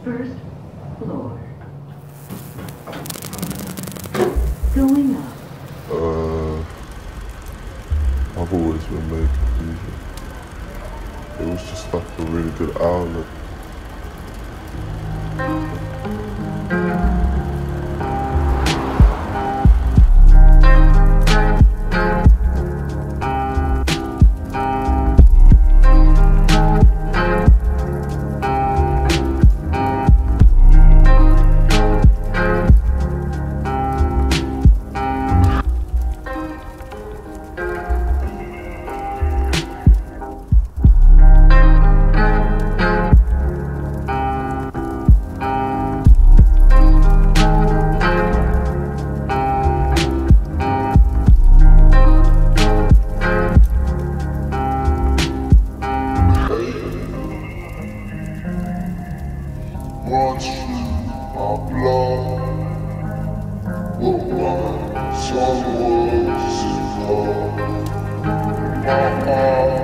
First floor. Going up. I've always been making music. It was just like a really good outlet. Runs through our blood, what runs on was in love. My heart